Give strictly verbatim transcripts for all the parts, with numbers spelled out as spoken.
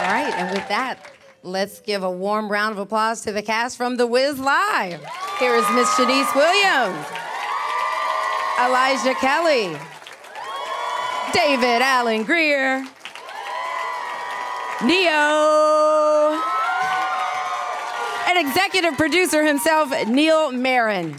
right, and with that, let's give a warm round of applause to the cast from The Wiz Live. Here is Miss Shanice Williams, Elijah Kelley, David Alan Grier, Neo, and executive producer himself, Neil Meron.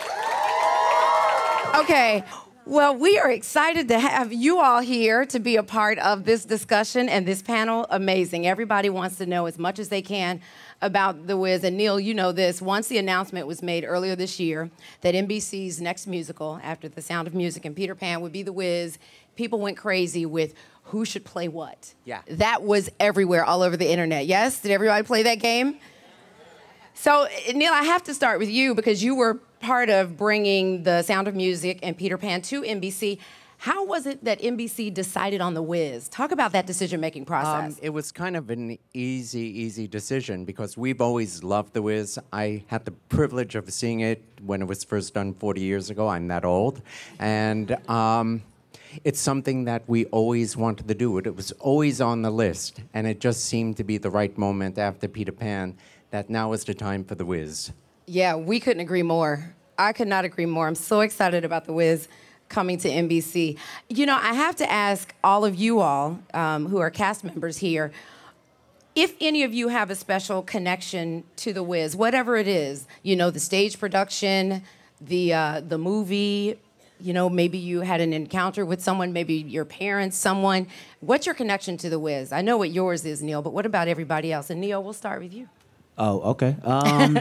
Okay, well, we are excited to have you all here to be a part of this discussion and this panel. Amazing. Everybody wants to know as much as they can about The Wiz. And Neil, you know this. Once the announcement was made earlier this year that N B C's next musical after The Sound of Music and Peter Pan would be The Wiz, people went crazy with who should play what. Yeah. That was everywhere, all over the internet. Yes? Did everybody play that game? So, Neil, I have to start with you because you were part of bringing The Sound of Music and Peter Pan to N B C. How was it that N B C decided on The Wiz? Talk about that decision-making process. Um, it was kind of an easy, easy decision because we've always loved The Wiz. I had the privilege of seeing it when it was first done forty years ago. I'm that old. And um, it's something that we always wanted to do. It was always on the list. And it just seemed to be the right moment after Peter Pan that now is the time for The Wiz. Yeah, we couldn't agree more. I could not agree more. I'm so excited about The Wiz coming to N B C. You know, I have to ask all of you all um, who are cast members here, if any of you have a special connection to The Wiz, whatever it is, you know, the stage production, the, uh, the movie, you know, maybe you had an encounter with someone, maybe your parents, someone. What's your connection to The Wiz? I know what yours is, Neil, but what about everybody else? And Neil, we'll start with you. Oh, okay. Um,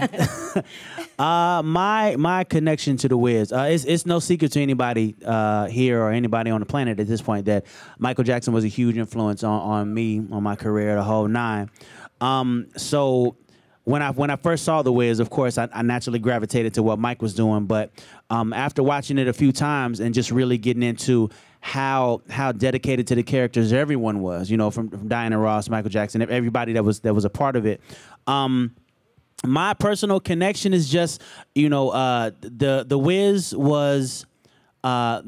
uh, my my connection to The Wiz, uh, it's, it's no secret to anybody uh, here or anybody on the planet at this point that Michael Jackson was a huge influence on, on me, on my career, the whole nine. Um, so when I when I first saw The Wiz, of course, I, I naturally gravitated to what Mike was doing. But um, after watching it a few times and just really getting into how how dedicated to the characters everyone was, you know, from, from Diana Ross, Michael Jackson, everybody that was that was a part of it. Um, my personal connection is just, you know, uh, the the Wiz was uh,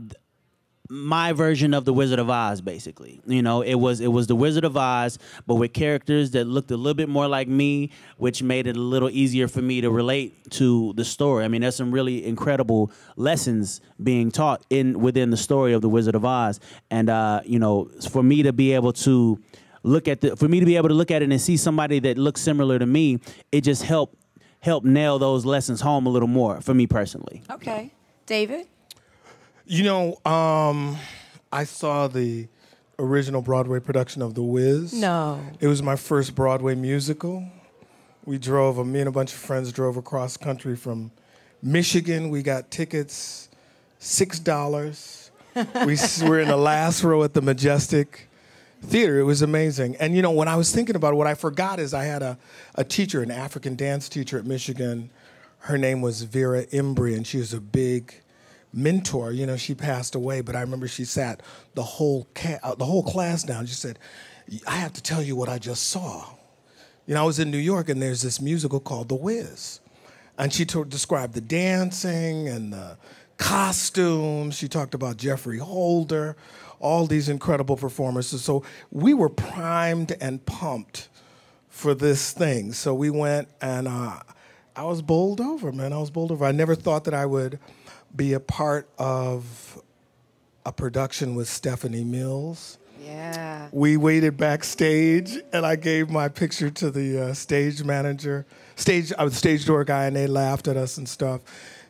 my version of the Wizard of Oz, basically. You know, it was it was the Wizard of Oz, but with characters that looked a little bit more like me, which made it a little easier for me to relate to the story. I mean, there's some really incredible lessons being taught in within the story of the Wizard of Oz, and uh, you know, for me to be able to look at the for me to be able to look at it and see somebody that looks similar to me, it just helped help nail those lessons home a little more for me personally. Okay, David. You know, um, I saw the original Broadway production of The Wiz. No. It was my first Broadway musical. We drove, me and a bunch of friends drove across country from Michigan. We got tickets, six dollars. We were in the last row at the Majestic Theater. It was amazing. And, you know, when I was thinking about it, what I forgot is I had a, a teacher, an African dance teacher at Michigan. Her name was Vera Embry, and she was a big mentor. You know, she passed away, but I remember she sat the whole ca uh, the whole class down. She said, "I have to tell you what I just saw." You know, I was in New York, and there's this musical called The Wiz, and she described the dancing and the costumes. She talked about Jeffrey Holder, all these incredible performances. So we were primed and pumped for this thing. So we went, and uh, I was bowled over, man. I was bowled over. I never thought that I would be a part of a production with Stephanie Mills. Yeah. We waited backstage, and I gave my picture to the uh, stage manager, stage, I was stage door guy, and they laughed at us and stuff.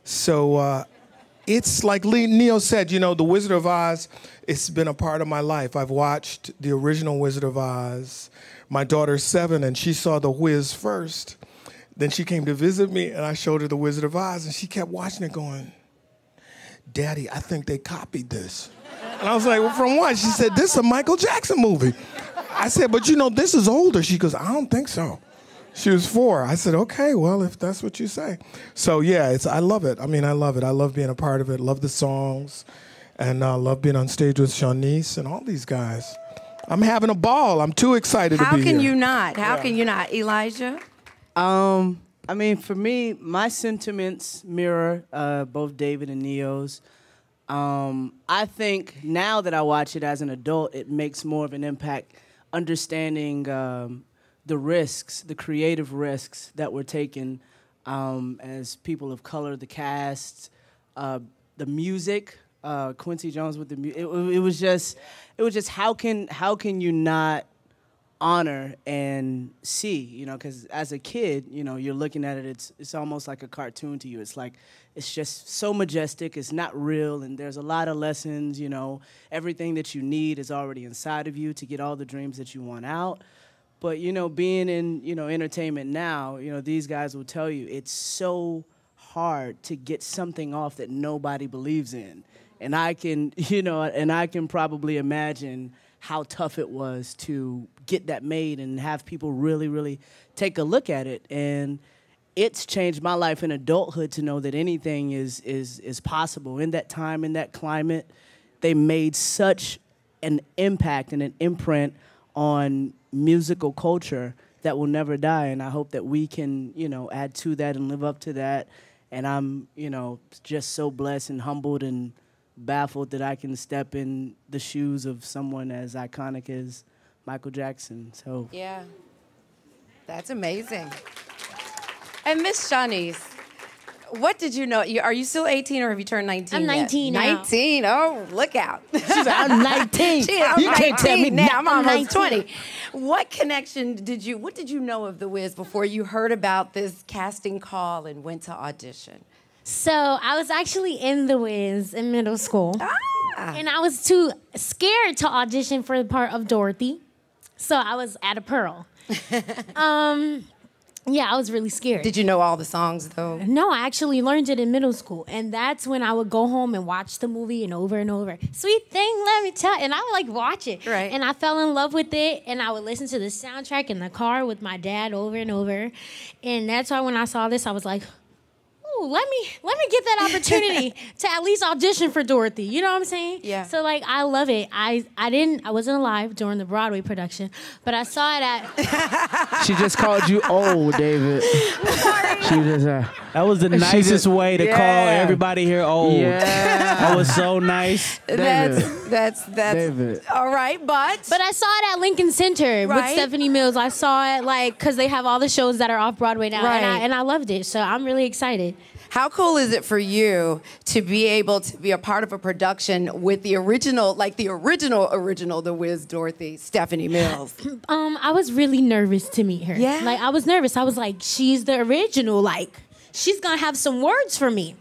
So uh, it's like Neil said, you know, The Wizard of Oz, it's been a part of my life. I've watched the original Wizard of Oz. My daughter's seven, and she saw The Wiz first. Then she came to visit me, and I showed her The Wizard of Oz, and she kept watching it going, "Daddy, I think they copied this." And I was like, "Well, from what?" She said, "This is a Michael Jackson movie." I said, "But you know, this is older." She goes, "I don't think so." She was four. I said, "Okay, well, if that's what you say." So yeah, it's I love it. I mean, I love it. I love being a part of it. Love the songs, and I uh, love being on stage with Shanice and all these guys. I'm having a ball. I'm too excited How to be here. can you not? How Yeah. can you not, Elijah? Um, I mean, for me, my sentiments mirror uh, both David and Neo's. Um, I think now that I watch it as an adult, it makes more of an impact understanding um, the risks, the creative risks that were taken um, as people of color, the cast, uh, the music, uh, Quincy Jones with the music. It, it was just, it was just how can how can you not honor and see, you know, because as a kid, you know, you're looking at it, it's it's almost like a cartoon to you. It's like, it's just so majestic, it's not real, and there's a lot of lessons, you know. Everything that you need is already inside of you to get all the dreams that you want out. But, you know, being in, you know, entertainment now, you know, these guys will tell you it's so hard to get something off that nobody believes in. And I can, you know, and I can probably imagine how tough it was to get that made and have people really, really take a look at it. And it's changed my life in adulthood to know that anything is is is possible. In that time, in that climate, they made such an impact and an imprint on musical culture that will never die. And I hope that we can, you know, add to that and live up to that. And I'm, you know, just so blessed and humbled and baffled that I can step in the shoes of someone as iconic as Michael Jackson. So yeah, that's amazing. And Miss Shanice, what did you know? You, are you still eighteen or have you turned nineteen? I'm nineteen yet? now. nineteen. Oh, look out! she's like, I'm nineteen. She is, I'm you can't tell me now. I'm I'm almost nineteen. twenty. What connection did you? What did you know of The Wiz before you heard about this casting call and went to audition? So I was actually in The Wiz in middle school. Ah. And I was too scared to audition for the part of Dorothy. So I was at a Pearl. um, yeah, I was really scared. Did you know all the songs though? No, I actually learned it in middle school. And that's when I would go home and watch the movie and over and over. Sweet thing, let me tell you. And I would like watch it. Right. And I fell in love with it. And I would listen to the soundtrack in the car with my dad over and over. And that's why when I saw this, I was like, let me let me get that opportunity to at least audition for Dorothy. You know what I'm saying? Yeah. So like I love it. I I didn't I wasn't alive during the Broadway production, but I saw it at. She just called you old, David. She just uh, That was the nicest just- way to yeah. call everybody here old. Yeah. That was so nice. That's that's that's David. all right, but But I saw it at Lincoln Center with Right. Stephanie Mills. I saw it like because they have all the shows that are off Broadway now, and I Right. and I loved it. So I'm really excited. how cool is it for you to be able to be a part of a production with the original, like the original original The Wiz Dorothy, Stephanie Mills? Um, I was really nervous to meet her. Yeah? Like I was nervous. I was like, she's the original. Like she's gonna have some words for me.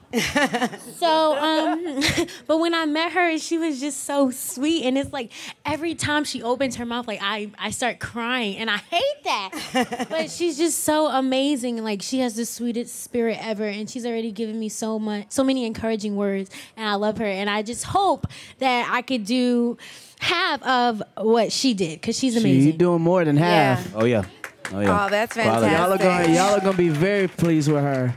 So, um, but when I met her, she was just so sweet, and it's like every time she opens her mouth, like I, I start crying, and I hate that. But she's just so amazing. Like she has the sweetest spirit ever, and she's already given me so much, so many encouraging words, and I love her. And I just hope that I could do half of what she did, because she's she amazing. doing more than half. Oh yeah. Oh yeah. Oh, that's Quality. fantastic. Y'all are gonna y'all are gonna be very pleased with her.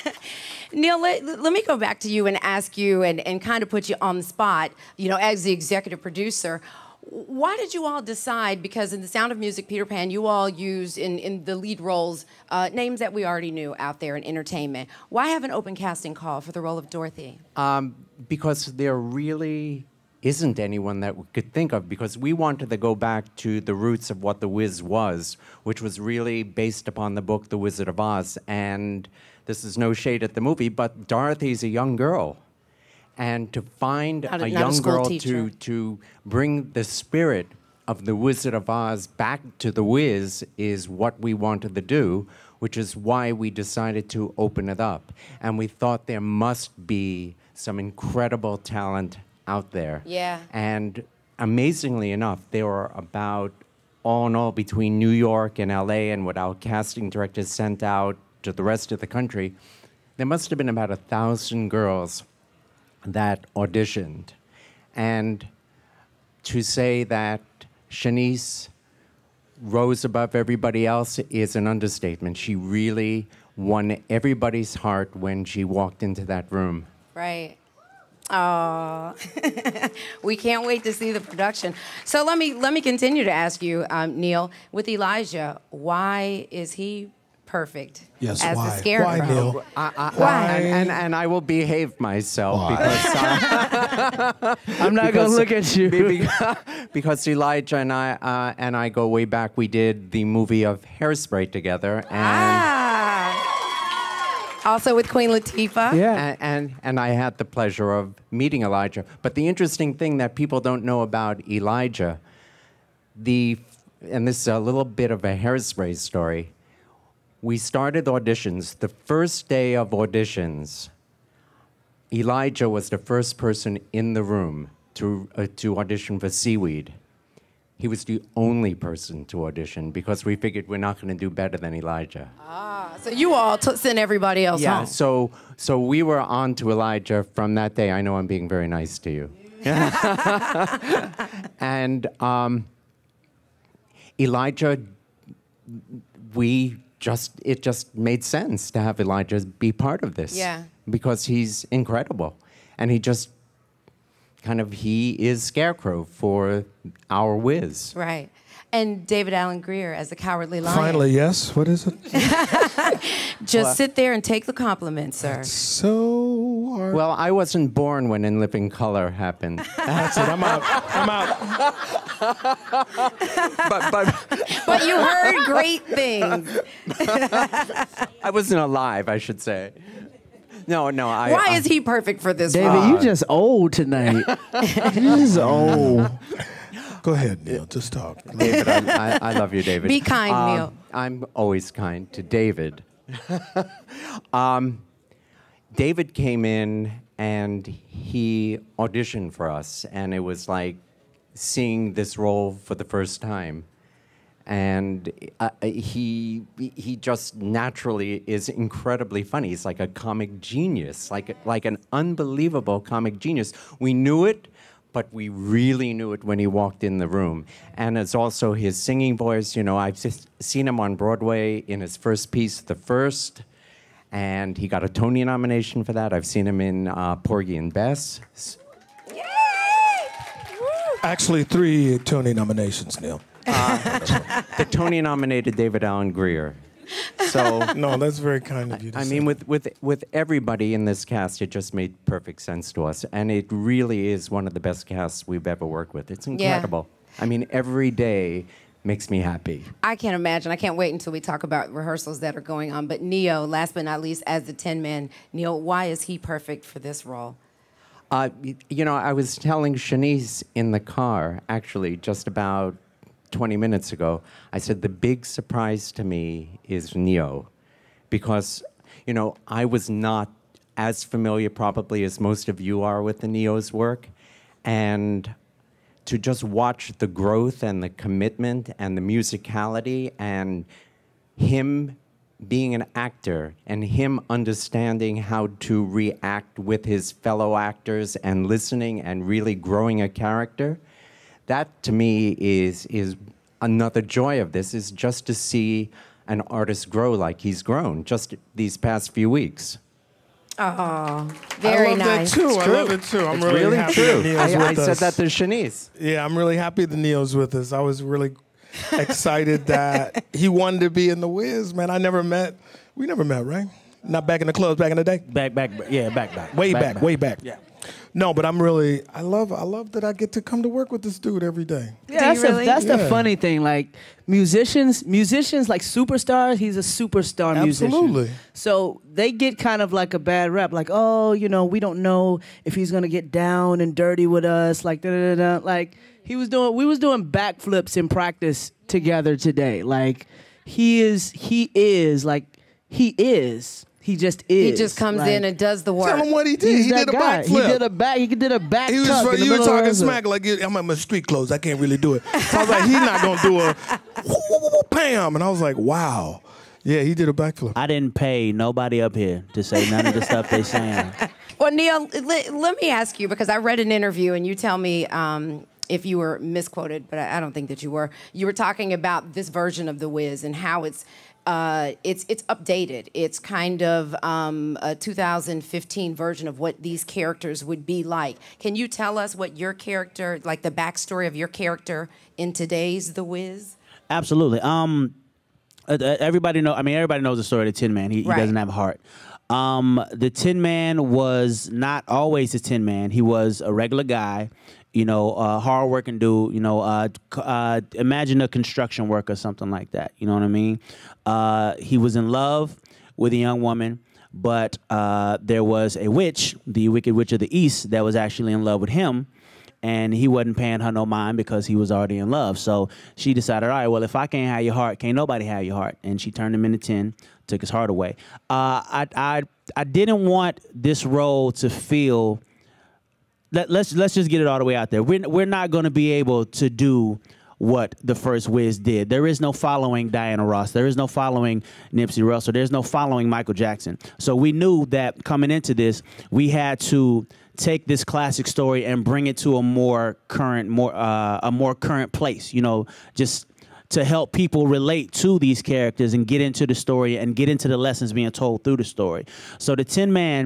Neil, let, let me go back to you and ask you and, and kind of put you on the spot, you know, as the executive producer. Why did you all decide, because in The Sound of Music, Peter Pan, you all used in, in the lead roles uh, names that we already knew out there in entertainment. Why have an open casting call for the role of Dorothy? Um, because there really isn't anyone that we could think of, because we wanted to go back to the roots of what The Wiz was, which was really based upon the book The Wizard of Oz. And this is no shade at the movie, but Dorothy's a young girl. And to find Not a- a, not a young school girl teacher. to, to bring the spirit of The Wizard of Oz back to The Wiz is what we wanted to do, which is why we decided to open it up. And we thought there must be some incredible talent out there. Yeah. And amazingly enough, there were about, all in all, between New York and L A and what our casting directors sent out to the rest of the country, there must have been about a thousand girls that auditioned. And to say that Shanice rose above everybody else is an understatement. She really won everybody's heart when she walked into that room. Right. Oh, we can't wait to see the production. So let me let me continue to ask you, um, Neil, with Elijah, why is he perfect Yes, as why? the Scarecrow? Why, Neil? I, I, Why? And, and, and I will behave myself Why? because uh, I'm not because- gonna look at you. be- because Elijah and I uh, and I go way back. We did the movie of Hairspray together, and Ah. Also with Queen Latifah. Yeah. and, and and I had the pleasure of meeting Elijah. But the interesting thing that people don't know about Elijah, the and this is a little bit of a Hairspray story. We started auditions. The first day of auditions, Elijah was the first person in the room to uh, to audition for Seaweed. He was the only person to audition because we figured we're not going to do better than Elijah. Ah, so you all t- sent everybody else Yeah, home. so so we were on to Elijah from that day. I know I'm being very nice to you. And um, Elijah, we just it just made sense to have Elijah be part of this. Yeah. Because he's incredible, and he just kind of he is Scarecrow for our Wiz. Right. And David Alan Grier as the Cowardly Lion. Finally, yes. What is it? Just sit there and take the compliment, sir. So hard. Well, I wasn't born when In Living Color happened. That's it. I'm out. I'm out. but but But you heard great things. I wasn't alive, I should say. No, no. I, Why I, is he perfect for this David, role? you just old tonight. You just old. Go ahead, Neil. Just talk. David, I, I, I love you, David. Be kind, Um, Neil. I'm always kind to David. um, David came in and he auditioned for us, and it was like seeing this role for the first time. And uh, he he just naturally is incredibly funny. He's like a comic genius, like like an unbelievable comic genius. We knew it, but we really knew it when he walked in the room. And it's also his singing voice. You know, I've just seen him on Broadway in his first piece, The First, and he got a Tony nomination for that. I've seen him in uh, Porgy and Bess. Actually, three Tony nominations, Neil. The Tony-nominated David Alan Grier. So, No, that's very kind of you to I say. mean, with, with, with everybody in this cast, it just made perfect sense to us. And it really is one of the best casts we've ever worked with. It's incredible. I mean, every day makes me happy. I can't imagine. I can't wait until we talk about rehearsals that are going on. But Neo, last but not least, as the Tin Man, Neil, why is he perfect for this role? Uh, y- you know, I was telling Shanice in the car, actually, just about twenty minutes ago, I said the big surprise to me is Neo, because, you know, I was not as familiar probably as most of you are with the Neo's work, and to just watch the growth and the commitment and the musicality and him being an actor and him understanding how to react with his fellow actors and listening and really growing a character, that to me is is another joy of this, is just to see an artist grow like he's grown just these past few weeks. Oh, very I love nice. that too. It's I true. love it too. I'm It's really, really happy true. that Neil's I, with I said us. that to Shanice. Yeah, I'm really happy that Neil's with us. I was really excited that he wanted to be in the Wiz, man. I never met. We never met, right? Not back in the clubs back in the day. Back, back, yeah, back, back. Way back, back, way back. Yeah. No, but I'm really. I love. I love that I get to come to work with this dude every day. Yeah, Do that's, you really? the, that's Yeah. the funny thing. Like musicians, musicians like superstars. He's a superstar musician. Absolutely. So they get kind of like a bad rep. Like, oh, you know, we don't know if he's gonna get down and dirty with us. Like, da da da. da. Like he was doing. We was doing backflips in practice together today. Like he is. He is. Like he is. He just is. He just comes Like, in and does the work. Tell him what he did. he's He that did a guy. backflip. He did a back. He did a back. He was. tuck in the You were middle of talking the smack like I'm in my street clothes. I can't really do it. So I was like, he's not gonna do a whoo, whoo, whoo, bam. And I was like, wow. Yeah, he did a backflip. I didn't pay nobody up here to say none of the stuff they saying. Well, Neil, let, let me ask you, because I read an interview and you tell me um, if you were misquoted, but I, I don't think that you were. You were talking about this version of The Wiz and how it's uh, it's it's updated. It's kind of um, a two thousand fifteen version of what these characters would be like. Can you tell us what your character, like the backstory of your character in today's The Wiz? Absolutely. Um, Uh, everybody know. I mean, everybody knows the story of the Tin Man. He, Right. he doesn't have a heart. Um, the Tin Man was not always a Tin Man. He was a regular guy, you know, a hard-working dude. You know, uh, c- uh, imagine a construction worker, something like that. You know what I mean? Uh, he was in love with a young woman, but uh, there was a witch, the Wicked Witch of the East, that was actually in love with him. And he wasn't paying her no mind because he was already in love. So she decided, all right, well, if I can't have your heart, can't nobody have your heart. And she turned him into tin, took his heart away. Uh, I, I, I didn't want this role to feel. Let, let's let's just get it all the way out there. We're we're not going to be able to do what the first Wiz did. There is no following Diana Ross. There is no following Nipsey Russell. There's no following Michael Jackson. So we knew that coming into this, we had to take this classic story and bring it to a more current, more uh, a more current place. You know, just to help people relate to these characters and get into the story and get into the lessons being told through the story. So the Tin Man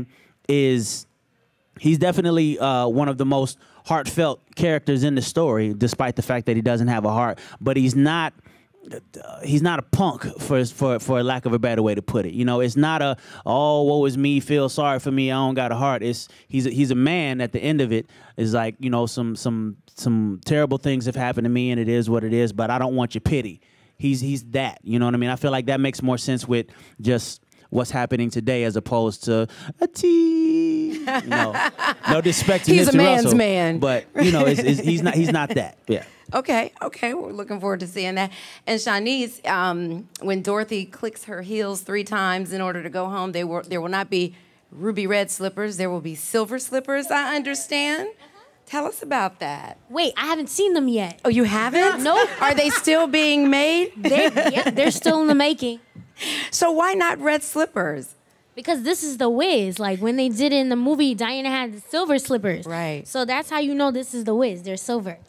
is, he's definitely uh, one of the most heartfelt characters in the story, despite the fact that he doesn't have a heart. But he's not. Uh, he's not a punk, for for for lack of a better way to put it. You know, it's not a oh woe is me, feel sorry for me, I don't got a heart. It's he's a, he's a man. At the end of it, is like, you know, some some some terrible things have happened to me, and it is what it is. But I don't want your pity. He's he's that. You know what I mean? I feel like that makes more sense with just what's happening today as opposed to a T. You know, no disrespect to He's a Nipsey man's Russell, man. but you know, it's, it's, he's not he's not that. Yeah. Okay, okay, we're looking forward to seeing that. And Shanice, um, when Dorothy clicks her heels three times in order to go home, they will, there will not be ruby red slippers. There will be silver slippers, I understand. Tell us about that. Wait, I haven't seen them yet. Oh, you haven't? Nope. Are they still being made? They, yeah, they're still in the making. So why not red slippers? Because this is the Wiz. Like when they did it in the movie, Diana had the silver slippers. Right. So that's how you know this is the Wiz. They're silver.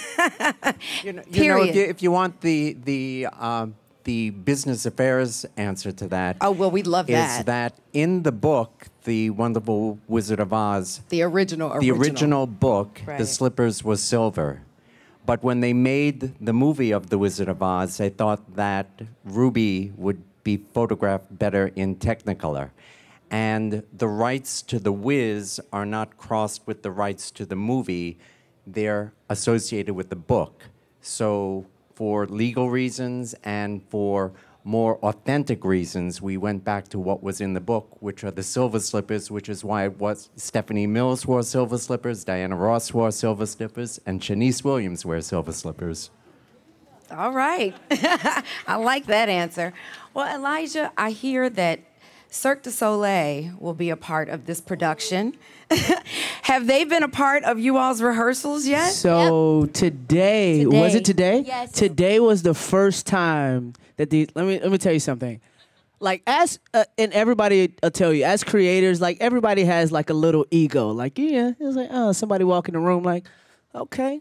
You know, you know, Period. if you, if you want the the um, the business affairs answer to that, Oh, well, we'd love is that. that in the book, The Wonderful Wizard of Oz, The original, the original. original book, Right. the slippers was silver. But when they made the movie of The Wizard of Oz, they thought that Ruby would be photographed better in Technicolor. And the rights to The Wiz are not crossed with the rights to the movie. They're associated with the book. So for legal reasons and for more authentic reasons, we went back to what was in the book, which are the silver slippers, which is why it was Stephanie Mills wore silver slippers, Diana Ross wore silver slippers, and Shanice Williams wears silver slippers. All right. I like that answer. Well, Elijah, I hear that Cirque du Soleil will be a part of this production. Have they been a part of you all's rehearsals yet? So today, Today. was it today? Yes. Today was the first time that the let me let me tell you something. Like as uh, and everybody will tell you as creators, like everybody has like a little ego. Like yeah, it was like oh somebody walk in the room like okay,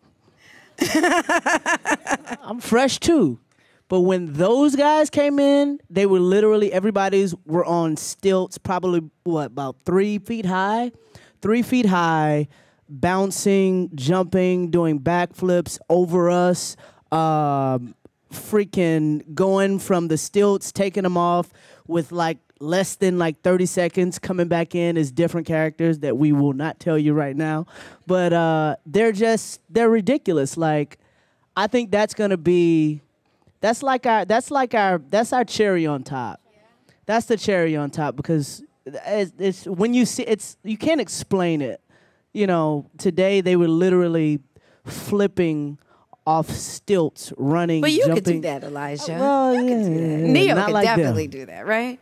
I'm fresh too. But when those guys came in, they were literally, everybody's were on stilts, probably, what, about three feet high? Three feet high, bouncing, jumping, doing backflips over us, um, freaking going from the stilts, taking them off with like less than like thirty seconds, coming back in as different characters that we will not tell you right now. But uh, they're just, they're ridiculous. Like, I think that's going to be... That's like our. That's like our. That's our cherry on top. That's the cherry on top because it's, it's when you see it's you can't explain it. You know, today they were literally flipping off stilts, running. But you jumping. could do that, Elijah. Well, You yeah, could do that. yeah, Neil not could like them. definitely do that, right?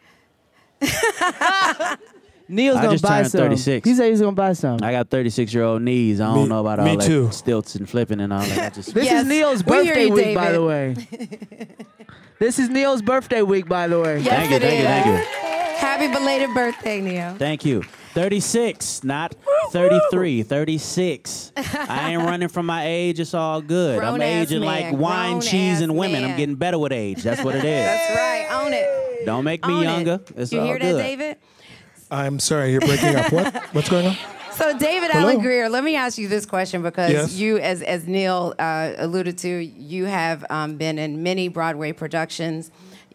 Neil's I gonna just buy turned some. thirty-six. He said he's gonna buy some. I got thirty-six-year-old knees. I don't Me- know about all me that too. stilts and flipping and all that. I just, This Yes, is Neil's we hear birthday you, week, by David. the way. This is Neil's birthday week, by the way. Yes, Thank you, it thank you, is. thank you. Happy belated birthday, Neil. Thank you. thirty-six, not thirty-three, thirty-six. I ain't running from my age. It's all good. I'm Grown-ass aging like man, wine, cheese, and grown-ass women. I'm man. getting better with age. That's what it is. That's right. Own it. Don't make me Own younger. It. It's you all hear good. that, David? I'm sorry, you're breaking up. What? What's going on? So, David Hello? Alan Grier, let me ask you this question because Yes. you, as, as Neil uh, alluded to, you have um, been in many Broadway productions.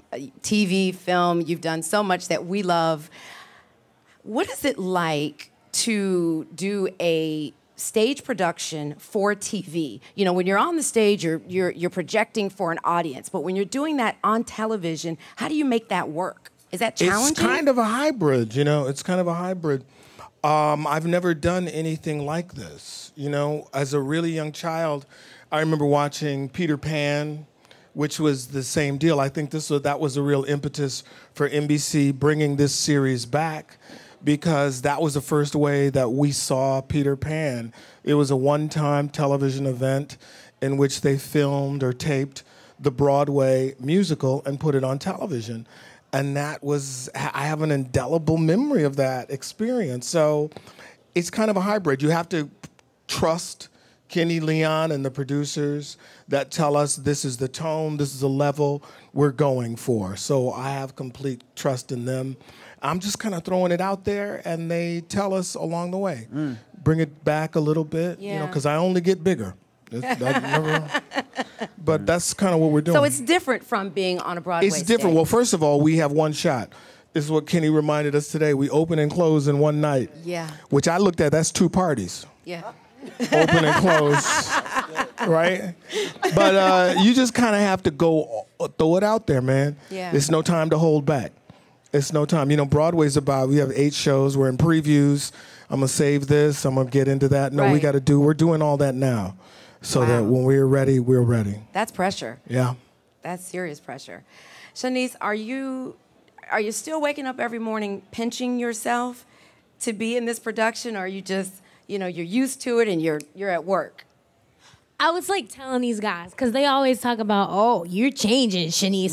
T V, film. You've done so much that we love. What is it like to do a stage production for T V? You know, when you're on the stage, you're, you're, you're projecting for an audience. But when you're doing that on television, how do you make that work? Is that challenging? It's kind of a hybrid, you know. It's kind of a hybrid. Um, I've never done anything like this. You know, as a really young child, I remember watching Peter Pan, which was the same deal. I think this was, that was a real impetus for N B C bringing this series back, because that was the first way that we saw Peter Pan. It was a one-time television event in which they filmed or taped the Broadway musical and put it on television. And that was, I have an indelible memory of that experience. So it's kind of a hybrid. You have to trust Kenny Leon and the producers that tell us this is the tone, this is the level we're going for. So I have complete trust in them. I'm just kind of throwing it out there, and they tell us along the way. Mm. Bring it back a little bit, yeah. you know, because I only get bigger. It's, I never, but that's kind of what we're doing. So it's different from being on a Broadway It's different. stage. Well, first of all, we have one shot. This is what Kenny reminded us today. We open and close in one night. Yeah. Which I looked at, that's two parties. Yeah. Open and close, right? But uh, you just kind of have to go, throw it out there, man. Yeah. It's no time to hold back. It's no time. You know, Broadway's about, we have eight shows. We're in previews. I'm going to save this. I'm going to get into that. No, right. we got to do, we're doing all that now. So wow. that when we're ready, we're ready. That's pressure. Yeah. That's serious pressure. Shanice, are you are you still waking up every morning pinching yourself to be in this production, or are you just, you know, you're used to it and you're you're at work? I was like telling these guys, because they always talk about, oh, you're changing, Shanice.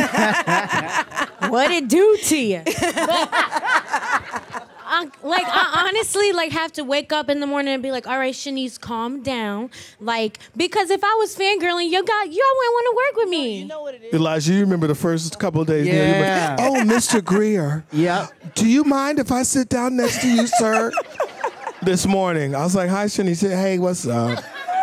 What it do to you? But, I, like, I honestly, like, have to wake up in the morning and be like, all right, Shanice, calm down. Like, because if I was fangirling, you got, y'all wouldn't want to work with me. You know what it is? Elijah, you remember the first couple of days? Yeah. Neil, oh, Mister Grier. Yep. Do you mind if I sit down next to you, sir? This morning. I was like, hi, Shanice. He said, hey, what's up?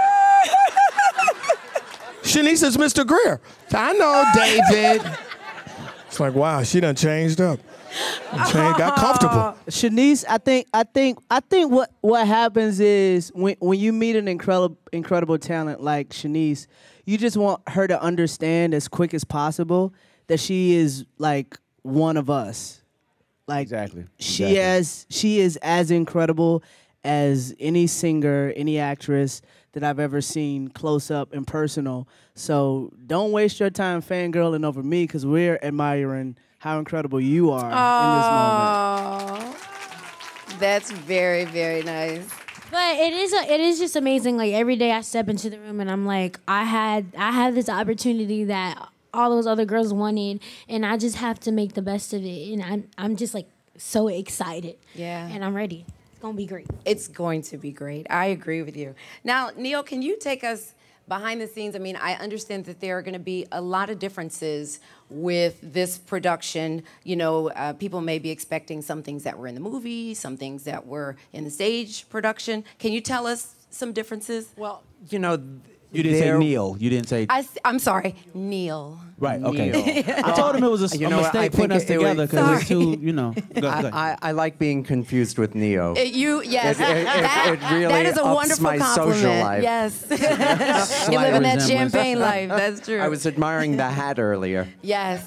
Shanice is Mister Grier. I know, David. It's like, wow, she done changed up. Changed, got comfortable. Shanice, I think, I think, I think what what happens is when when you meet an incredible incredible talent like Shanice, you just want her to understand as quick as possible that she is like one of us. Like Exactly. she Exactly. has she is as incredible as any singer, any actress that I've ever seen close up and personal. So don't waste your time fangirling over me, because we're admiring how incredible you are in this moment. Oh, that's very, very nice. But it is a, it is just amazing. Like, every day I step into the room and I'm like, I had I had this opportunity that all those other girls wanted, and I just have to make the best of it. And I'm I'm just like so excited. Yeah. And I'm ready. It's gonna be great. It's going to be great. I agree with you. Now, Neil, can you take us behind the scenes? I mean, I understand that there are going to be a lot of differences with this production. You know, uh, people may be expecting some things that were in the movie, some things that were in the stage production. Can you tell us some differences? Well, you know, You didn't there- say Neil. You didn't say. I, am sorry, Neil. Right. Okay. Neil. I told him it was a, You a know what, I mistake putting think us it- it together was- because it's Sorry. too. You know. Go, go I, ahead. I, I like being confused with Neo. It, you, yes, It- it- it- that, it really that is a ups wonderful my social compliment. life. Yes, you Slight live in that resemblance. champagne life. That's true. I was admiring the hat earlier. Yes.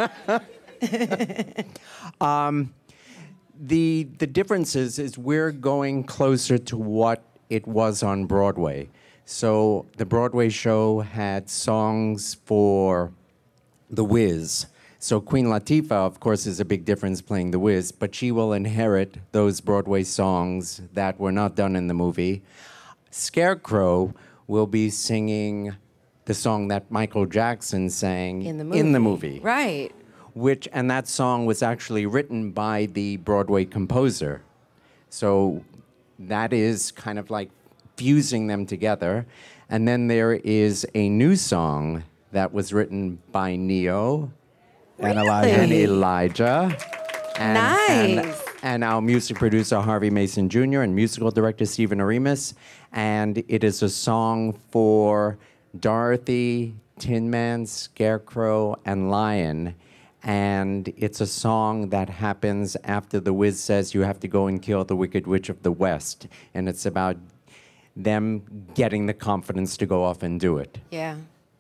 The the difference is, is we're going closer to what it was on Broadway. So the Broadway show had songs for The Wiz. So Queen Latifah, of course, is a big difference playing The Wiz, but she will inherit those Broadway songs that were not done in the movie. Scarecrow will be singing the song that Michael Jackson sang In the movie. In the movie. Right. Which, and that song was actually written by the Broadway composer. So that is kind of like fusing them together. And then there is a new song that was written by Neo And Elijah. and Elijah. And, and, Nice. and our music producer, Harvey Mason Junior, and musical director, Stephen Arimas. And it is a song for Dorothy, Tin Man, Scarecrow, and Lion And it's a song that happens after the Wiz says you have to go and kill the Wicked Witch of the West. And it's about them getting the confidence to go off and do it. Yeah.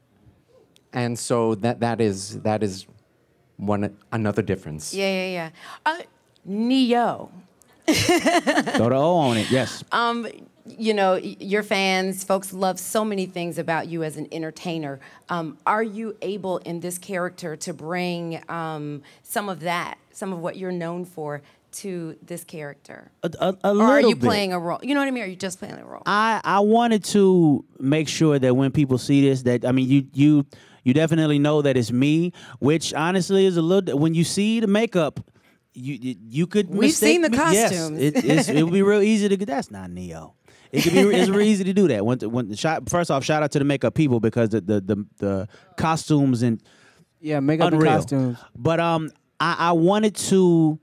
And so that that is that is one another difference. Yeah, yeah, yeah. Uh, Neo. Throw the O on it, yes. Um, you know, your fans, folks love so many things about you as an entertainer. Um, are you able in this character to bring um, some of that, some of what you're known for, to this character? A, a, a or little are you bit. playing a role? You know what I mean? Or are you just playing a role? I, I wanted to make sure that when people see this, that I mean, you you you definitely know that it's me, which honestly is a little. When you see the makeup, you you, you could. We've mistake seen the me. costumes. Yes, it, it's, it would be real easy to get. That's not Neo. It could be. It's real easy to do that. When, when the shot, first off, shout out to the makeup people because the the the, the costumes and Yeah, makeup and unreal. costumes. But um, I, I wanted to.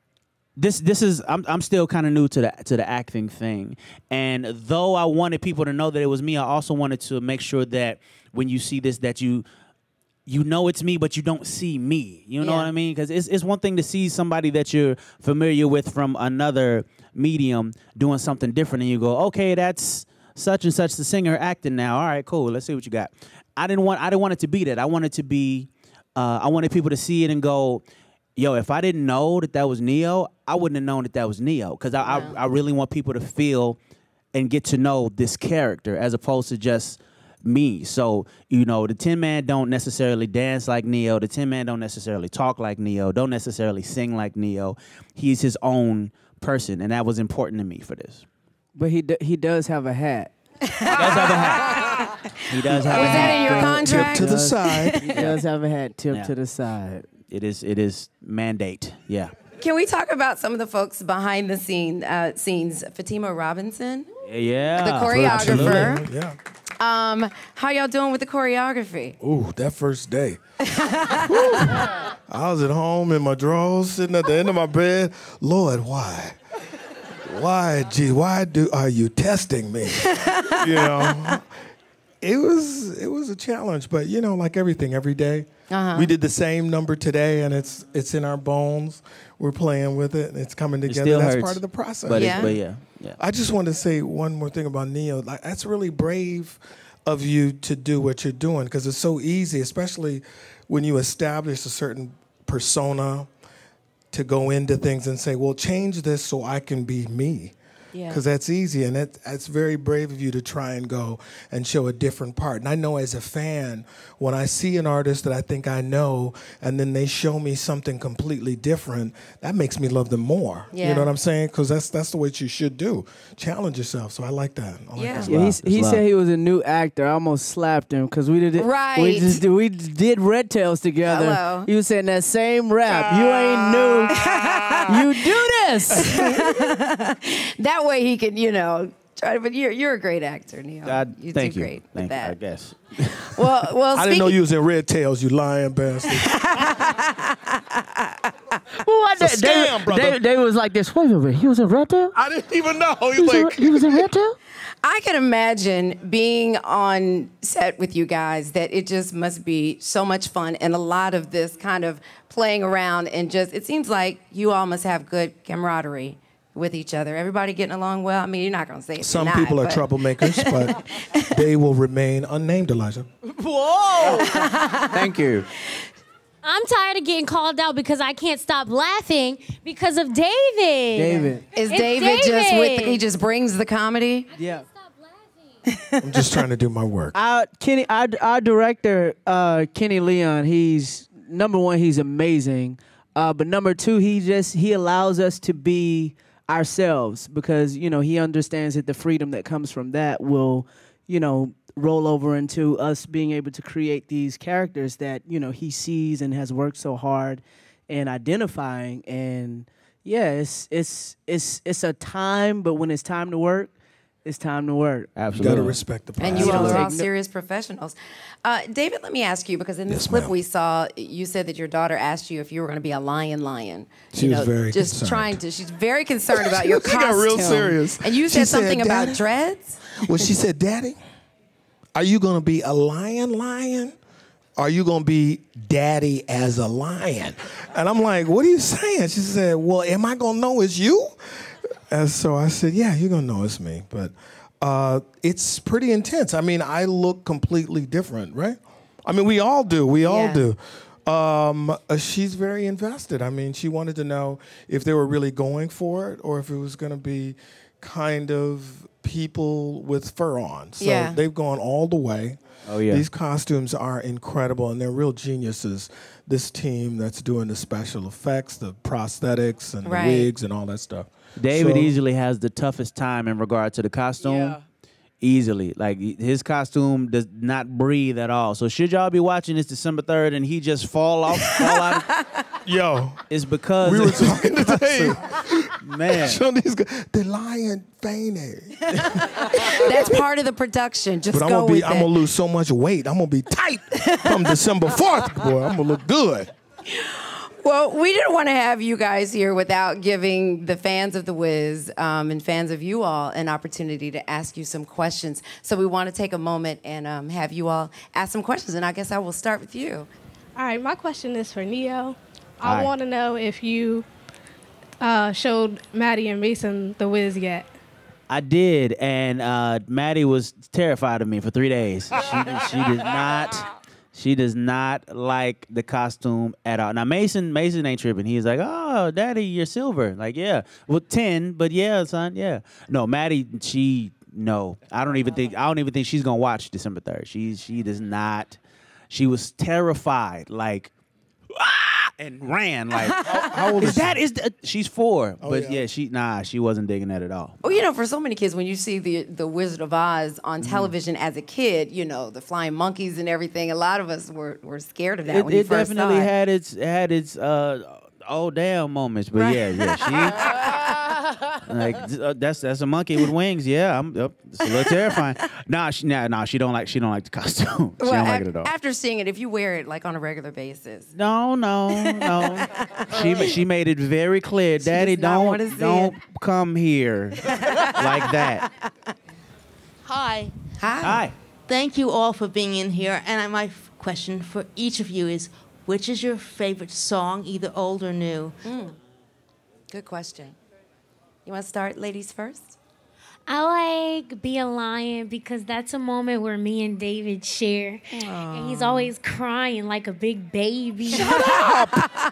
This this is I'm I'm still kind of new to the to the acting thing, and though I wanted people to know that it was me, I also wanted to make sure that when you see this, that you you know it's me, but you don't see me. You know Yeah. what I mean? Because it's it's one thing to see somebody that you're familiar with from another medium doing something different, and you go, okay, that's such and such the singer acting now. All right, cool. Let's see what you got. I didn't want I didn't want it to be that. I wanted to be. Uh, I wanted people to see it and go, yo, if I didn't know that that was Neo, I wouldn't have known that that was Neo. Because I, Yeah. I, I really want people to feel and get to know this character as opposed to just me. So, you know, the Tin Man don't necessarily dance like Neo. The Tin Man don't necessarily talk like Neo. Don't necessarily sing like Neo. He's his own person, and that was important to me for this. But he d- he does have a hat. He does have a hat. He does have Was a hat. that in your Tip contract? to the side. He does have a hat tipped Yeah. to the side. It is. It is mandate. Yeah. Can we talk about some of the folks behind the scene uh, scenes? Fatima Robinson, Yeah. the choreographer. Absolutely. Yeah. Um, how y'all doing with the choreography? Ooh, that first day. Woo. I was at home in my drawers, sitting at the end of my bed. Lord, why? Why, gee, why do are you testing me? You know, it was it was a challenge, but you know, like everything, every day. Uh-huh. We did the same number today, and it's it's in our bones. We're playing with it, and it's coming together. still That's hurts, part of the process. But, Yeah. It's, but yeah. Yeah. I just want to say one more thing about Neo. Like, that's really brave of you to do what you're doing, because it's so easy, especially when you establish a certain persona, to go into things and say, well, change this so I can be me. Yeah. Because that's easy, and that, that's very brave of you to try and go and show a different part. And I know as a fan, when I see an artist that I think I know, and then they show me something completely different, that makes me love them more. Yeah. You know what I'm saying? Because that's that's the way you should do. Challenge yourself. So I like that. I like Yeah. that. Yeah, he, love. he It's said love. he was a new actor. I almost slapped him because we did it. Right. We just did, we did Red Tails together. Hello. He was saying that same rap. You ain't new. You do this. That way he can, you know, try. But you're you're a great actor, Neil. God, you thank do you. great with Thank that. you, I guess. Well, well, I didn't know speaking- you was in Red Tails, you lying bastard. What It's a scam, brother. They, they was like this. Wait a minute. He was in Red Tail? I didn't even know. He He was, in, like, he was in Red Tail? I can imagine being on set with you guys, that it just must be so much fun, and a lot of this kind of playing around, and just, it seems like you all must have good camaraderie with each other. Everybody getting along well? I mean, you're not going to say it. some you're not, people are but- troublemakers, but they will remain unnamed, Elijah. Thank you. I'm tired of getting called out because I can't stop laughing because of David. David. Is It's David, just with, David. he just brings the comedy? Yeah. Stop laughing. I'm just trying to do my work. Our Kenny, our, our director, uh, Kenny Leon, he's number one, he's amazing. Uh, but number two, he just he allows us to be ourselves because you know he understands that the freedom that comes from that will, you know, roll over into us being able to create these characters that you know he sees and has worked so hard in identifying. And yeah, it's it's it's it's a time, but when it's time to work, it's time to work. You Absolutely. got to respect the process. And you all are all Absolutely. serious professionals. Uh, David, let me ask you, because in the Yes, clip ma'am. we saw, you said that your daughter asked you if you were going to be a lion lion. She You was very Just concerned. trying to, she's very concerned about your She costume. got real serious. And you She said said, something about "Daddy?" dreads? Well, she said, Daddy, are you going to be a lion lion are you going to be daddy as a lion? And I'm like, what are you saying? She said, well, am I going to know it's you? And so I said, yeah, you're going to know it's me. But uh, it's pretty intense. I mean, I look completely different, right? I mean, we all do. We all Yeah. do. Um, uh, she's very invested. I mean, she wanted to know if they were really going for it or if it was going to be kind of people with fur on. So Yeah. they've gone all the way. Oh, yeah. These costumes are incredible, and they're real geniuses. This team that's doing the special effects, the prosthetics, and Right. the wigs, and all that stuff. David So- easily has the toughest time in regard to the costume. Yeah. Easily. Like, his costume does not breathe at all. So should y'all be watching this December third and he just fall off, fall out, Yo, it's because we were talking today. man. Shanice go- the lion fainted. That's part of the production. Just But I'm go gonna be, with I'm it. gonna lose so much weight. I'm gonna be tight come December fourth, boy. I'm gonna look good. Well, we didn't want to have you guys here without giving the fans of The Wiz um, and fans of you all an opportunity to ask you some questions. So we want to take a moment and um, have you all ask some questions. And I guess I will start with you. All right, my question is for Neo. Hi. I want to know if you uh, showed Maddie and Mason The Wiz yet. I did, and uh, Maddie was terrified of me for three days. She, she does not, she does not like the costume at all. Now Mason, Mason ain't tripping. He's like, "Oh, Daddy, you're silver." Like, yeah, well, ten, but yeah, son, yeah. No, Maddie, she, no, I don't even think, I don't even think she's gonna watch December third. She, she does not. She was terrified, like, ah, and ran like. How old Is is she? that is the, she's four, but yeah. yeah, she nah, she wasn't digging that at all. Well, you know, for so many kids, when you see the the Wizard of Oz on television as a kid, you know, the flying monkeys and everything, a lot of us were, were scared of that It, when you it first definitely saw it. had its had its uh oh damn moments, but Right. yeah, yeah, she like uh, that's that's a monkey with wings. Yeah, I'm uh, it's a little terrifying. Nah, she nah, nah, she don't like she don't like the costume. She Well, don't like af- it at all. after seeing it, if you wear it like on a regular basis, No, no, no. she ma- she made it very clear, Daddy, does not wanna don't see don't it. come here like that. Hi. hi. Hi. Thank you all for being in here. And I- my f- question for each of you is, which is your favorite song, either old or new? Good question. You want to start, ladies first? I like Be a Lion because that's a moment where me and David share. And he's always crying like a big baby. Shut up!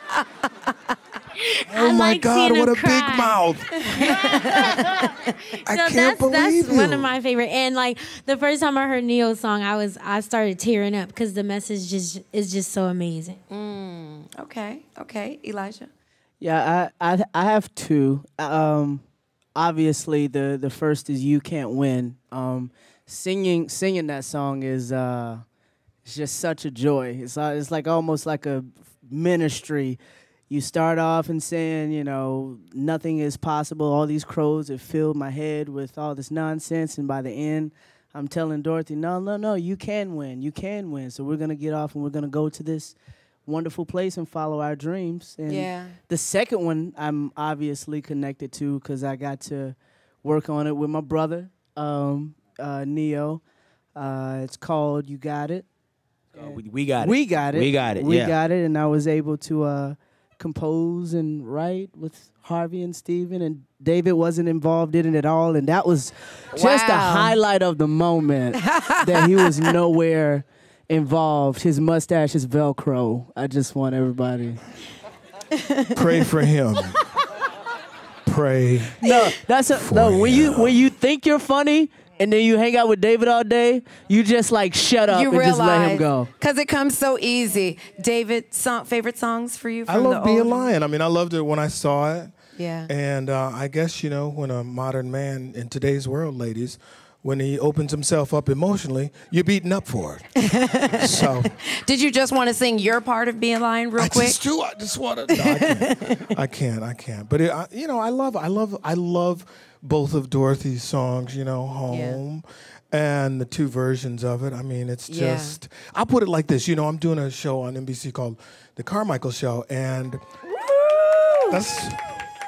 Oh my God, what a big mouth. I So can't that's believe that's you. one of my favorite. And like the first time I heard Neil's song, I was I started tearing up because the message just is just so amazing. Okay, okay. Elijah? Yeah, I, I I have two. Um, obviously, the the first is "You Can't Win." Um, singing singing that song is uh, it's just such a joy. It's uh, it's like almost like a ministry. You start off and saying, you know, nothing is possible. All these crows have filled my head with all this nonsense, and by the end, I'm telling Dorothy, no, no, no, you can win. You can win. So we're gonna get off and we're gonna go to this wonderful place and follow our dreams. And Yeah. the second one I'm obviously connected to because I got to work on it with my brother, um, uh, Neo. Uh, it's called You Got It. Uh, we, we got it. We got it. We got it. We yeah. got it. And I was able to uh, compose and write with Harvey and Steven, and David wasn't involved in it at all. And that was just a Wow. highlight of the moment that he was nowhere involved. His mustache is Velcro. I just want everybody. Pray for him. Pray. No, that's a, no. When you when you think you're funny and then you hang out with David all day, you just like shut up You and just let him realize, go. because it comes so easy. David, song, favorite songs for you? From I love the Be a old- Lion. I mean, I loved it when I saw it. Yeah. And uh, I guess, you know, when a modern man in today's world, ladies, when he opens himself up emotionally, you're beaten up for it. So Did you just want to sing your part of Being Lion real I quick? just do. I just want to. No, I can't. I can't. I can't. But it, I, you know, I love. I love. I love both of Dorothy's songs. You know, Home. And the two versions of it. I mean, it's Yeah. just. I'll put it like this. You know, I'm doing a show on N B C called The Carmichael Show, and that's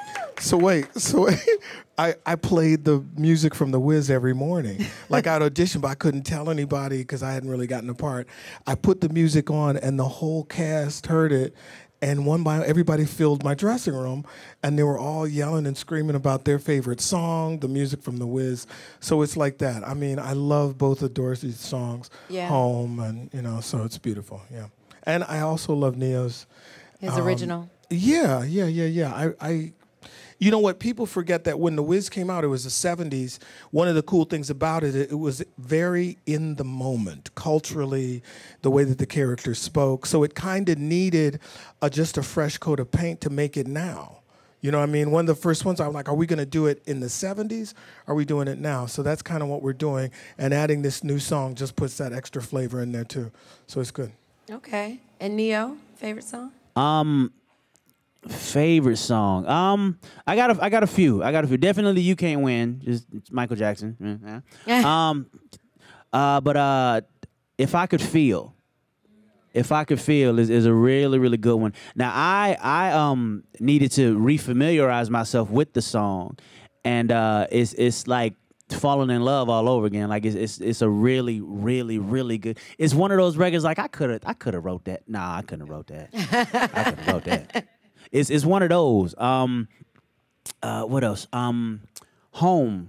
So wait, so wait. I, I played the music from The Wiz every morning. Like I'd audition, but I couldn't tell anybody because I hadn't really gotten the part. I put the music on and the whole cast heard it. And one by everybody filled my dressing room, and they were all yelling and screaming about their favorite song, the music from The Wiz. So it's like that. I mean, I love both of Dorothy's songs, yeah. Home, and you know, so it's beautiful. Yeah, and I also love Neo's. His um, original. Yeah, yeah, yeah, yeah. I, I, you know what? People forget that when The Wiz came out, it was the seventies. One of the cool things about it, it was very in the moment, culturally, the way that the characters spoke. So it kind of needed a, just a fresh coat of paint to make it now. You know what I mean? One of the first ones, I'm like, are we going to do it in the seventies? Are we doing it now? So that's kind of what we're doing. And adding this new song just puts that extra flavor in there, too. So it's good. Okay. And Neo, favorite song? Um... Favorite song? Um, I got a, I got a few. I got a few. Definitely, You Can't Win. Just Michael Jackson. Yeah. um, uh, but uh, If I Could Feel, If I Could Feel is, is a really really good one. Now I I um needed to refamiliarize myself with the song, and uh, it's it's like falling in love all over again. Like it's it's it's a really really really good. It's one of those records like I could have I could have wrote that. Nah, I couldn't have wrote that. I could have wrote that. It's it's one of those. Um, uh, what else? Um, Home.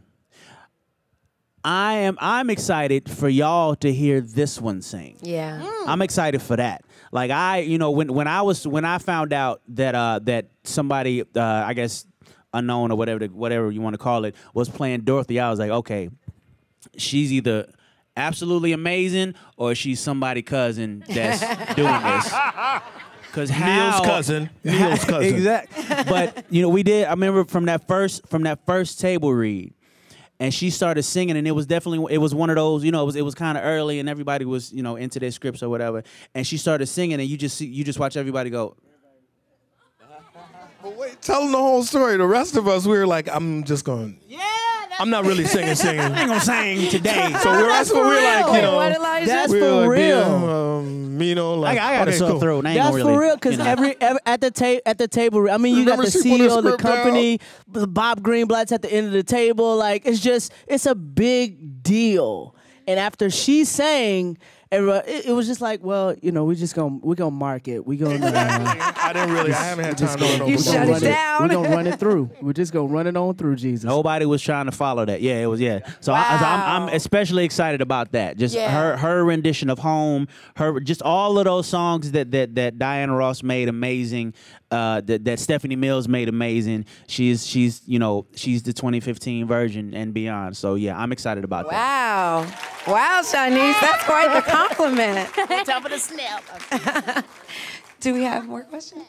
I am I'm excited for y'all to hear this one sing. Yeah. Mm. I'm excited for that. Like I, you know, when when I was when I found out that uh that somebody uh I guess unknown or whatever the, whatever you want to call it was playing Dorothy, I was like, okay, she's either absolutely amazing or she's somebody cousin that's doing this. Cause how, Neil's cousin. Neil's cousin. Exactly. But you know, we did. I remember from that first from that first table read, and she started singing, and it was definitely it was one of those. You know, it was it was kind of early, and everybody was you know into their scripts or whatever. And she started singing, and you just see, you just watch everybody go. But wait, tell them the whole story. The rest of us, we were like, I'm just going. Yeah. I'm not really singing, singing. I ain't gonna sing today. So we're that's what we're like, you Wait, know. what, Elijah? That's we for were like, real. yeah, um, you know, like I, I got okay, a sore cool. throat. And I ain't That's gonna really, for real, because you know. every, every at the ta- at the table, I mean, you Remember got the she put C E the O of the script down? company, Bob Greenblatt's at the end of the table. Like it's just, it's a big deal. And after she sang, everyone, it, it was just like, well, you know, we just gonna we gonna mark it. We gonna. Uh, I didn't really. I haven't had time to gonna, go You over shut those. it down. We're gonna run it through. We're just gonna run it on through, Jesus. Nobody was trying to follow that. Yeah, it was. Yeah. So, I, so I'm, I'm especially excited about that. Just Yeah. her her rendition of Home. Her just all of those songs that that that Diana Ross made amazing. Uh, that that Stephanie Mills made amazing. She's she's you know she's the twenty fifteen version and beyond. So yeah, I'm excited about that. Wow. Wow, Shanice, that's quite the compliment. Top of the snap. Do we have more questions?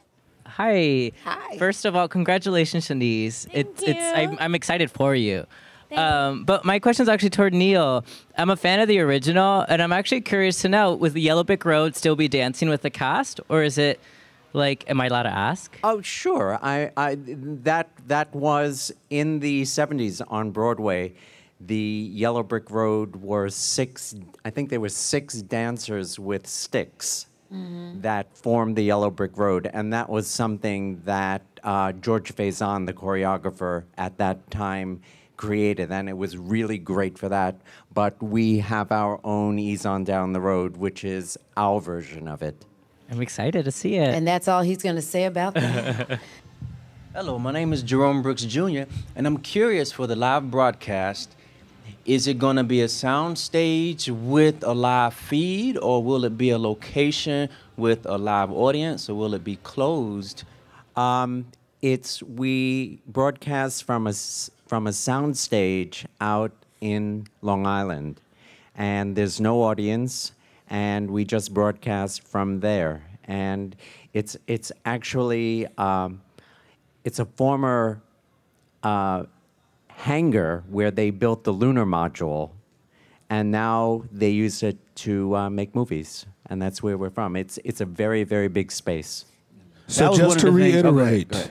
Hi. Hi. First of all, congratulations, Shanice. Thank it's it's you. I'm, I'm excited for you. Thank Um, but my question's actually toward Neil. I'm a fan of the original, and I'm actually curious to know: will the Yellow Brick Road still be dancing with the cast, or is it like? Am I allowed to ask? Oh, sure. I, I that that was in the seventies on Broadway. The Yellow Brick Road were six. I think there were six dancers with sticks mm-hmm. that formed the Yellow Brick Road, and that was something that uh, George Faison, the choreographer at that time, created, and it was really great for that. But we have our own Ease on Down the Road, which is our version of it. I'm excited to see it. And that's all he's going to say about that. Hello, my name is Jerome Brooks Junior, and I'm curious for the live broadcast. Is it going to be a sound stage with a live feed, or will it be a location with a live audience, or will it be closed? Um, it's we broadcast from a s- from a sound stage out in Long Island, and there's no audience, and we just broadcast from there. And it's it's actually um, it's a former uh, hangar where they built the lunar module, and now they use it to uh, make movies, and that's where we're from. It's it's a very very big space. So was just one to of the things- reiterate, okay, go ahead.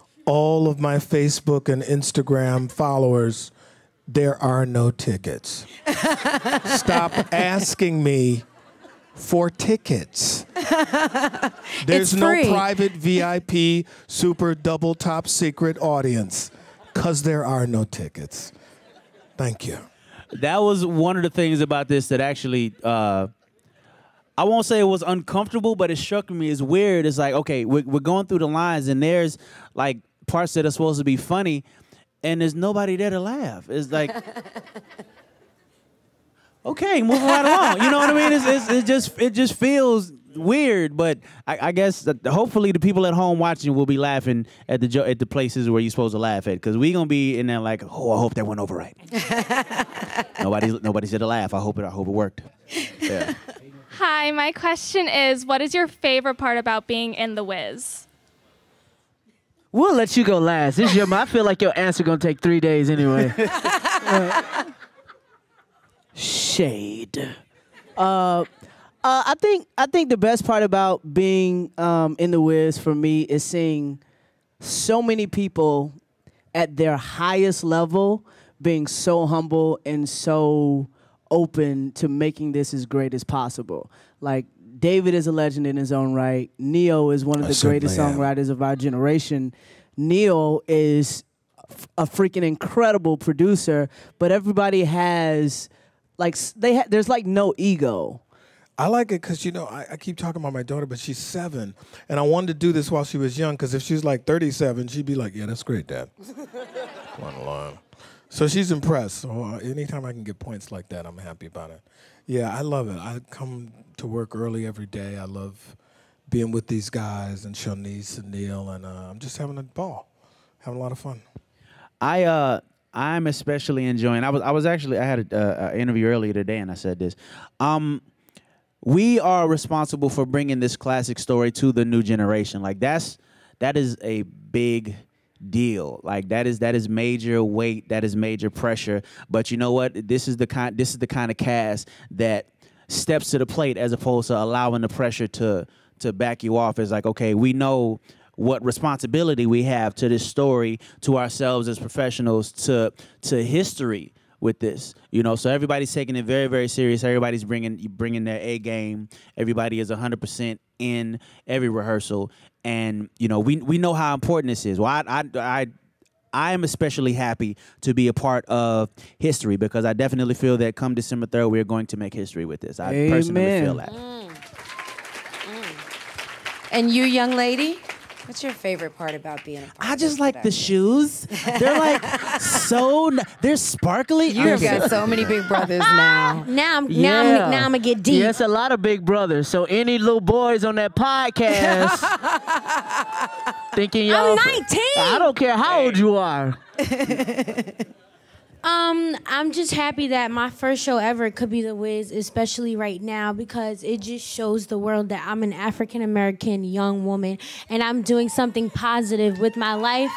all of my Facebook and Instagram followers, there are no tickets. Stop asking me for tickets. There's It's no free. private V I P, super double top secret audience, because there are no tickets. Thank you. That was one of the things about this that actually, uh, I won't say it was uncomfortable, but it struck me as weird. It's like, okay, we're, we're going through the lines, and there's like parts that are supposed to be funny, and there's nobody there to laugh. It's like, okay, moving right along. You know what I mean? It's, it's, it just it just feels weird, but I, I guess that hopefully the people at home watching will be laughing at the jo- at the places where you're supposed to laugh at, because we're gonna be in there like, oh, I hope that went over right. nobody nobody said to laugh. I hope it I hope it worked. Yeah. Hi, my question is, what is your favorite part about being in The Wiz? We'll let you go last. This is your, I feel like your answer gonna take three days anyway. Uh, shade. Uh, uh, I think I think the best part about being um, in The Wiz for me is seeing so many people at their highest level being so humble and so open to making this as great as possible. Like, David is a legend in his own right. Neo is one of I the greatest certainly am. songwriters of our generation. Neil is f- a freaking incredible producer, but everybody has, like, s- they ha- there's like no ego. I like it because, you know, I, I keep talking about my daughter, but she's seven. And I wanted to do this while she was young, because if she was like thirty-seven, she'd be like, yeah, that's great, Dad. Come on along. So she's impressed. So uh, anytime I can get points like that, I'm happy about it. Yeah, I love it. I come to work early every day. I love being with these guys and Shanice and Neil, and uh, I'm just having a ball, having a lot of fun. I uh I'm especially enjoying. I was I was actually I had an interview earlier today, and I said this. Um, we are responsible for bringing this classic story to the new generation. Like, that's that is a big deal. Like, that is that is major weight, that is major pressure. But you know what? This is the kind this is the kind of cast that steps to the plate, as opposed to allowing the pressure to to back you off. It's like, okay, we know what responsibility we have to this story, to ourselves as professionals, to to history with this, you know. So everybody's taking it very, very serious. Everybody's bringing bringing their A game. Everybody is one hundred percent in every rehearsal, and you know, we we know how important this is. Well, I I I, I am especially happy to be a part of history, because I definitely feel that come December third, we're going to make history with this. I Amen. personally feel that. Mm. Mm. And you, young lady, what's your favorite part about being a part I of just this like the production? shoes. They're like so. n- They're sparkly. You've I'm got so many big brothers now. Now, I'm, now, I'm, now I'm gonna get deep. Yeah, it's a lot of big brothers. So any little boys on that podcast thinking y'all... I'm nineteen. I don't care how old you are. Um, I'm just happy that my first show ever could be The Wiz, especially right now, because it just shows the world that I'm an African American young woman and I'm doing something positive with my life.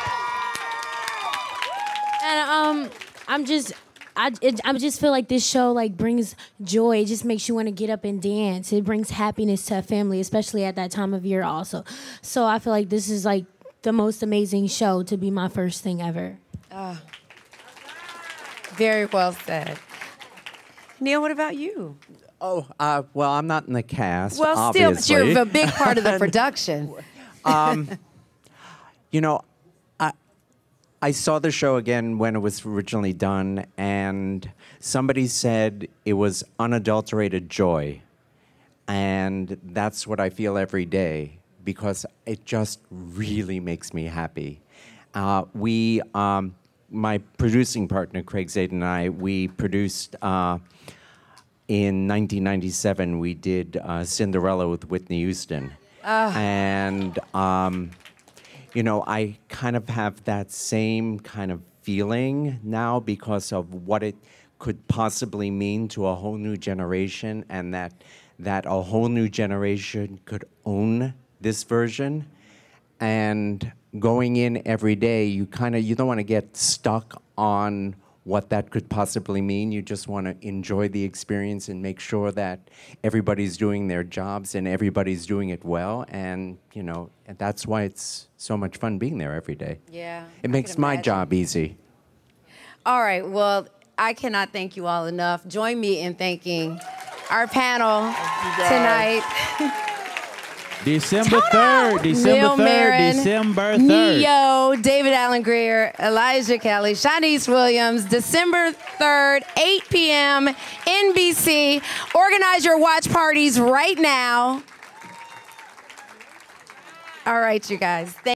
And um, I'm just, I, it, I just feel like this show like brings joy. It just makes you want to get up and dance. It brings happiness to a family, especially at that time of year also. So I feel like this is like the most amazing show to be my first thing ever. Ah. Very well said. Neil, what about you? Oh, uh, well, I'm not in the cast. Well, obviously. still, you're a big part of the production. um, you know, I I saw the show again when it was originally done, and somebody said it was unadulterated joy, and that's what I feel every day, because it just really makes me happy. Uh, we. Um, My producing partner, Craig Zaid, and I, we produced, uh, in nineteen ninety-seven, we did uh, Cinderella with Whitney Houston. Ah. And, um, you know, I kind of have that same kind of feeling now because of what it could possibly mean to a whole new generation, and that, that a whole new generation could own this version. And going in every day, you kind of, you don't want to get stuck on what that could possibly mean. You just want to enjoy the experience and make sure that everybody's doing their jobs and everybody's doing it well. And, you know, and that's why it's so much fun being there every day. Yeah. It I makes can my imagine. job easy. All right, well, I cannot thank you all enough. Join me in thanking our panel tonight. December third, December Neil third, Meron, December third. Neo, David Alan Grier, Elijah Kelley, Shanice Williams, December third, eight p.m., N B C. Organize your watch parties right now. All right, you guys. Thank